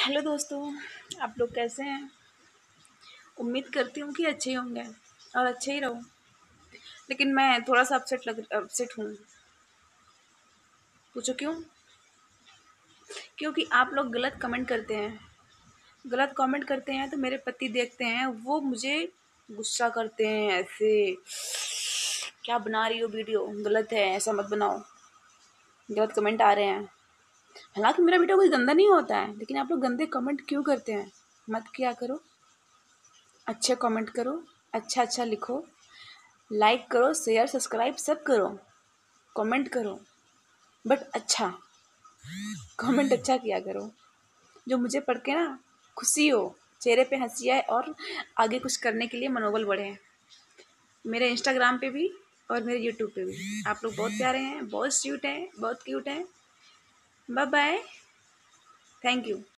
Hello दोस्तों, आप लोग कैसे हैं। उम्मीद करती हूँ कि अच्छे ही होंगे और अच्छे ही रहो। लेकिन मैं थोड़ा सा अपसेट हूँ। पूछो क्यों। क्योंकि आप लोग गलत कमेंट करते हैं। गलत कमेंट करते हैं तो मेरे पति देखते हैं, वो मुझे गुस्सा करते हैं ऐसे, क्या बना रही हो वीडियो, गलत है, ऐसा मत बनाओ। गलत कमेंट आ रहे हैं। हालांकि मेरा वीडियो कोई गंदा नहीं होता है, लेकिन आप लोग गंदे कमेंट क्यों करते हैं। मत किया करो। अच्छे कमेंट करो, अच्छा अच्छा लिखो, लाइक करो, शेयर सब्सक्राइब सब करो, कमेंट करो, बट अच्छा कमेंट अच्छा किया करो, जो मुझे पढ़ के ना खुशी हो, चेहरे पे हंसी आए और आगे कुछ करने के लिए मनोबल बढ़े। मेरे इंस्टाग्राम पे भी और मेरे यूट्यूब पे भी आप लोग बहुत प्यारे हैं, बहुत स्वीट हैं, बहुत क्यूट हैं। Bye bye, thank you.